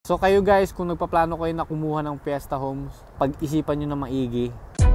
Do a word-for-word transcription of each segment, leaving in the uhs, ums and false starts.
So kayo guys, kung nagpaplano kayo na kumuha ng Fiesta Homes, pag-isipan nyo na maigi.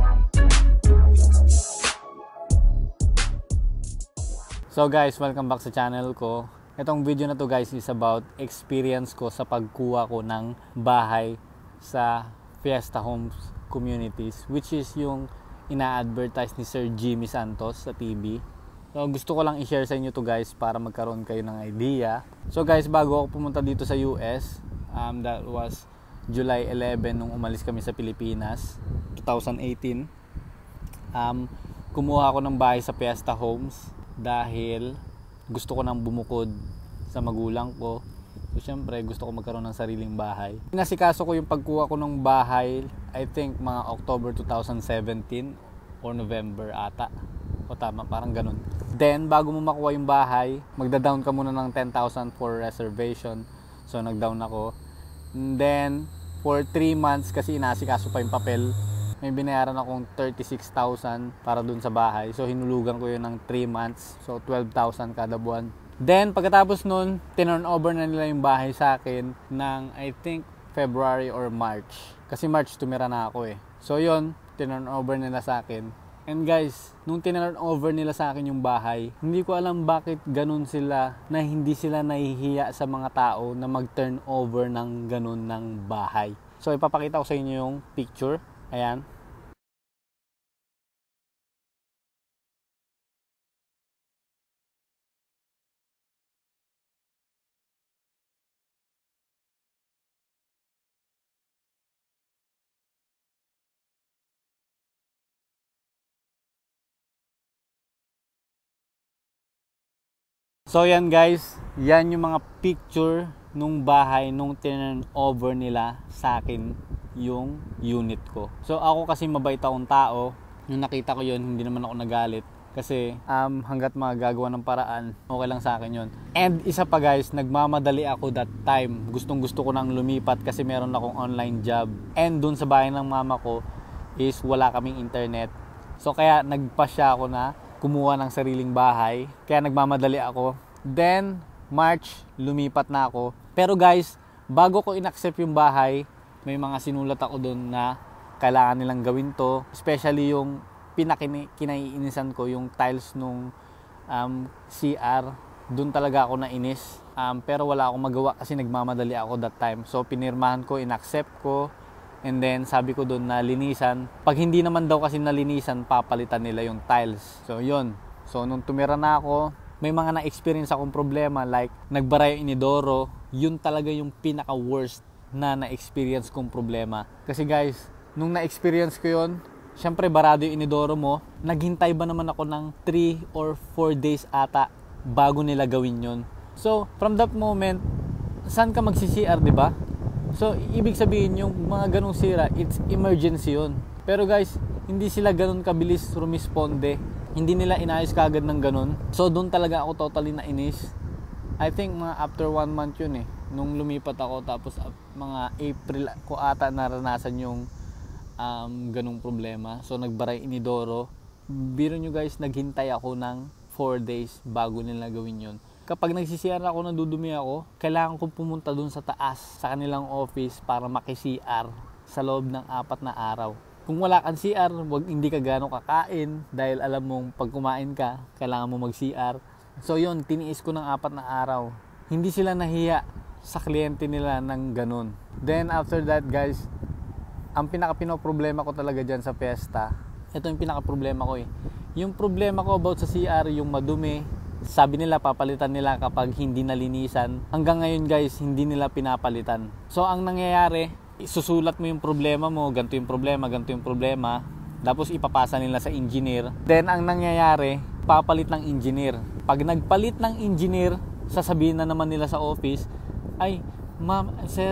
So guys, welcome back sa channel ko. Itong video na to guys is about experience ko sa pagkuha ko ng bahay sa Fiesta Homes Communities, which is yung ina-advertise ni Sir Jimmy Santos sa T V. So gusto ko lang i-share sa inyo to guys para magkaroon kayo ng idea. So guys, bago ako pumunta dito sa U S, Um, that was July eleventh nung umalis kami sa Pilipinas, twenty eighteen. Um, kumuha ako ng bahay sa Fiesta Homes dahil gusto ko nang bumukod sa magulang ko. So syempre gusto ko magkaroon ng sariling bahay. Nasikaso ko yung pagkuha ko ng bahay, I think mga October twenty seventeen or November ata. O tama, parang ganun. Then bago mo makuha yung bahay, magda-down ka muna ng ten thousand for reservation. So nag-down ako. And then for three months kasi inasikaso pa yung papel, may binayaran akong thirty-six thousand para dun sa bahay. So hinulugan ko yun ng three months. So twelve thousand kada buwan. Then pagkatapos nun, tinurn over na nila yung bahay sa akin ng I think February or March. Kasi March tumira na ako eh. So yun, tinurn over nila sa akin. And guys, nung tinurn over nila sa akin yung bahay, hindi ko alam bakit ganun sila na hindi sila nahihiya sa mga tao na mag-turn over ng ganun ng bahay. So ipapakita ko sa inyo yung picture. Ayan. So yan guys, yan yung mga picture nung bahay nung turn over nila sa akin yung unit ko. So ako kasi mabait akong tao, nung nakita ko yun hindi naman ako nagalit kasi um, hanggat magagawa ng paraan, okay lang sa akin yun. And isa pa guys, nagmamadali ako that time. Gustong gusto ko nang lumipat kasi meron akong online job. And dun sa bahay ng mama ko is wala kaming internet. So kaya nagpasya ako na kumuha ng sariling bahay, kaya nagmamadali ako. Then March lumipat na ako. Pero guys, bago ko inaccept yung bahay, may mga sinulat ako doon na kailangan nilang gawin to, especially yung pinakinaiinisan ko yung tiles nung um, C R. Doon talaga ako nainis, um, pero wala akong magawa kasi nagmamadali ako that time. So pinirmahan ko, inaccept ko. And then sabi ko doon na linisan. Pag hindi naman daw kasi nalinisan, papalitan nila yung tiles. So yun. So nung tumira na ako, may mga na-experience akong problema like nagbara yung inidoro. Yun talaga yung pinaka-worst na na-experience kong problema. Kasi guys, nung na-experience ko yun, syempre barado yung inidoro mo. Naghintay ba naman ako ng three or four days ata bago nila gawin yun. So from that moment, saan ka magsi-C R, diba? So, ibig sabihin yung mga ganong sira, it's emergency yun. Pero guys, hindi sila ganon kabilis rumisponde. Hindi nila inayos kagad ng ganon. So, doon talaga ako totally nainis. I think mga after one month yun eh. Nung lumipat ako, tapos uh, mga April ko ata naranasan yung um, ganong problema. So, nagbaray inidoro. Biro nyo guys, naghintay ako ng four days bago nila gawin yun. Kapag nagsi-C R ako, nadudumi ako, kailangan kong pumunta dun sa taas, sa kanilang office para maki-C R sa loob ng apat na araw. Kung wala kang C R, wag, hindi ka gano'ng kakain dahil alam mong pag kumain ka, kailangan mo mag-C R. So yun, tiniis ko ng apat na araw. Hindi sila nahiya sa kliyente nila ng ganun. Then after that guys, ang pinaka-pinoproblema ko talaga dyan sa Fiesta, ito yung pinaka-problema ko eh. Yung problema ko about sa C R, yung madumi, sabi nila papalitan nila kapag hindi nalinisan. Hanggang ngayon guys, hindi nila pinapalitan. So ang nangyayari, isusulat mo yung problema mo, ganito yung problema, ganito yung problema, tapos ipapasa nila sa engineer. Then ang nangyayari, papalit ng engineer. Pag nagpalit ng engineer, sasabihin na naman nila sa office, ay ma'am, sir,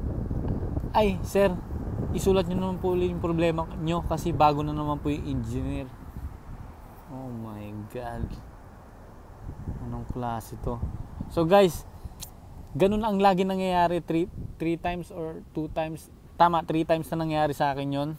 ay sir, isulat nyo naman po yung problema nyo kasi bago na naman po yung engineer. Oh my God, anong klase to? So guys, ganun ang lagi nangyayari. three times or two times, tama, three times na nangyayari sa akin yon.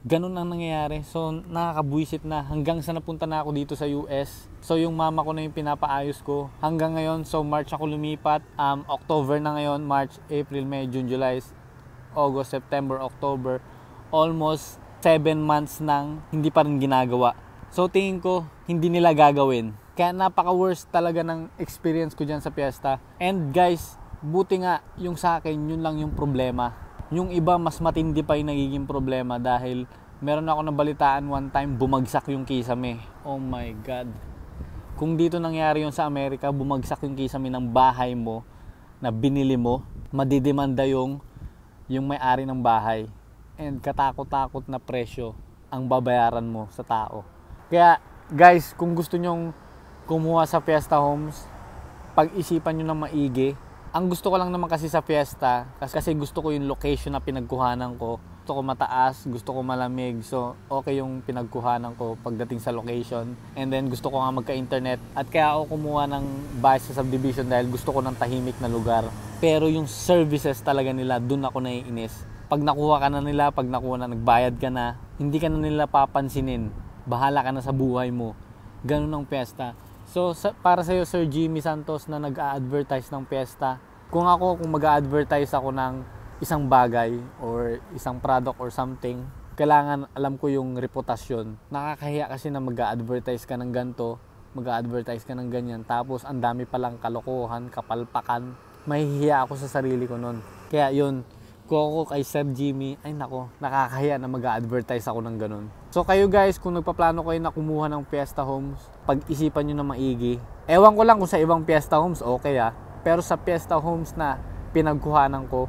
Ganun ang nangyayari. So, nakakabuisit na hanggang sa napunta na ako dito sa U S. So, yung mama ko na yung pinapaayos ko. Hanggang ngayon, so March ako lumipat. Um, October na ngayon, March, April, May, June, July, August, September, October. Almost seven months nang hindi pa rin ginagawa. So, tingin ko, hindi nila gagawin. Kaya napaka-worst talaga ng experience ko dyan sa Fiesta. And guys, buti nga yung sa akin, yun lang yung problema. Yung iba, mas matindi pa yung nagiging problema dahil meron ako nabalitaan one time, bumagsak yung kisame. Oh my God. Kung dito nangyari yun sa Amerika, bumagsak yung kisame ng bahay mo na binili mo, madidemanda yung, yung may-ari ng bahay. And katakot-takot na presyo ang babayaran mo sa tao. Kaya guys, kung gusto nyong kumuha sa Fiesta Homes, pag-isipan nyo ng maigi. Ang gusto ko lang naman kasi sa Fiesta, kasi gusto ko yung location na pinagkuhanan ko. Gusto ko mataas, gusto ko malamig. So, okay yung pinagkuhanan ko pagdating sa location. And then, gusto ko nga magka-internet. At kaya ako kumuha ng bahay sa subdivision dahil gusto ko ng tahimik na lugar. Pero yung services talaga nila, dun ako naiinis. Pag nakuha ka na nila, pag nakuha na, nagbayad ka na, hindi ka na nila papansinin. Bahala ka na sa buhay mo. Ganun ang Fiesta. So, sa, para sa'yo, Sir Jimmy Santos na nag-a-advertise ng Fiesta, kung ako, kung mag-a-advertise ako ng isang bagay or isang product or something, kailangan alam ko yung reputasyon. Nakakahiya kasi na mag-a-advertise ka ng ganito, mag-a-advertise ka ng ganyan, tapos ang dami palang kalokohan, kapalpakan. Mahihiya ako sa sarili ko nun. Kaya yun, kung ako kay Sir Jimmy, ay nako, nakakahiya na mag-a-advertise ako ng ganun. So kayo guys, kung nagpaplano kayo na kumuha ng Fiesta Homes, pag-isipan nyo na maigi. Ewan ko lang kung sa ibang Fiesta Homes, okay ah. Pero sa Fiesta Homes na pinagkuhanan ko,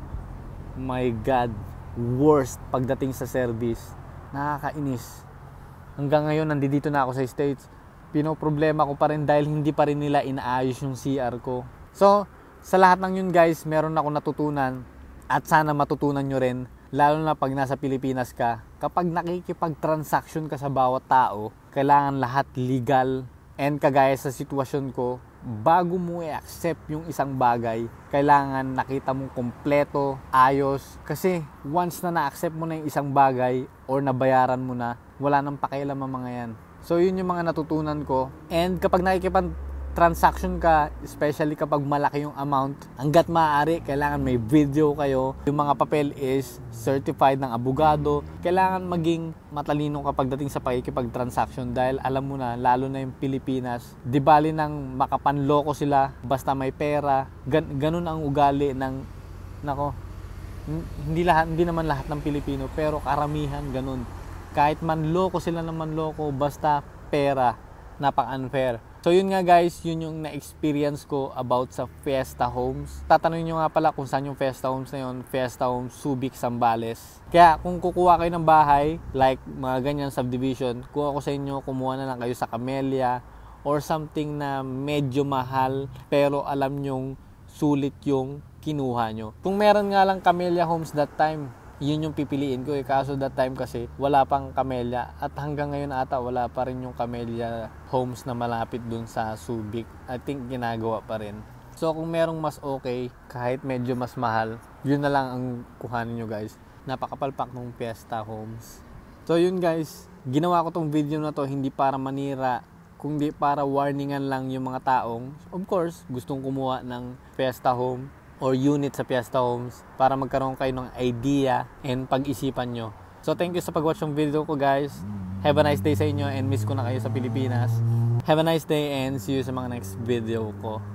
my God, worst pagdating sa service. Nakakainis. Hanggang ngayon, nandito na ako sa States. Pinoproblema ko pa rin dahil hindi pa rin nila inaayos yung C R ko. So, sa lahat ng yun guys, meron ako natutunan. At sana matutunan nyo rin, lalo na pag nasa Pilipinas ka, kapag nakikipag-transaction ka sa bawat tao, kailangan lahat legal. And kagaya sa sitwasyon ko, bago mo i-accept yung isang bagay, kailangan nakita mong kompleto, ayos. Kasi once na na-accept mo na yung isang bagay or nabayaran mo na, wala nang pakialam ang mga yan. So yun yung mga natutunan ko. And kapag nakikipag transaction ka, especially kapag malaki yung amount, hanggat maaari, kailangan may video kayo. Yung mga papel is certified ng abogado. Kailangan maging matalino kapag dating sa pakikipag-transaction dahil alam mo na, lalo na yung Pilipinas, di bali nang makapanloko sila, basta may pera. Gan ganun ang ugali ng, nako, hindi, lahat, hindi naman lahat ng Pilipino, pero karamihan ganun. Kahit manloko sila na manloko, basta pera, napaka-unfair. So yun nga guys, yun yung na-experience ko about sa Fiesta Homes. Tatanungin nyo nga pala kung saan yung Fiesta Homes na yun. Fiesta Homes, Subic, Zambales. Kaya kung kukuha kayo ng bahay, like mga ganyan subdivision, kung ako sa inyo, kumuha na lang kayo sa Camellia or something na medyo mahal pero alam nyong sulit yung kinuha nyo. Kung meron nga lang Camellia Homes that time, yun yung pipiliin ko eh. Kaso that time kasi wala pang Camellia at hanggang ngayon ata wala pa rin yung Camellia Homes na malapit dun sa Subic. I think ginagawa pa rin. So kung merong mas okay, kahit medyo mas mahal, yun na lang ang kuhanin nyo guys. Napakapalpak ng Fiesta Homes. So yun guys, ginawa ko tong video na to hindi para manira, kundi para warningan lang yung mga taong, of course, gustong kumuha ng Fiesta Home or unit sa Fiesta Homes para magkaroon kayo ng idea and pag-isipan nyo. So thank you sa pag-watch ng video ko guys. Have a nice day sa inyo and miss ko na kayo sa Pilipinas. Have a nice day and see you sa mga next video ko.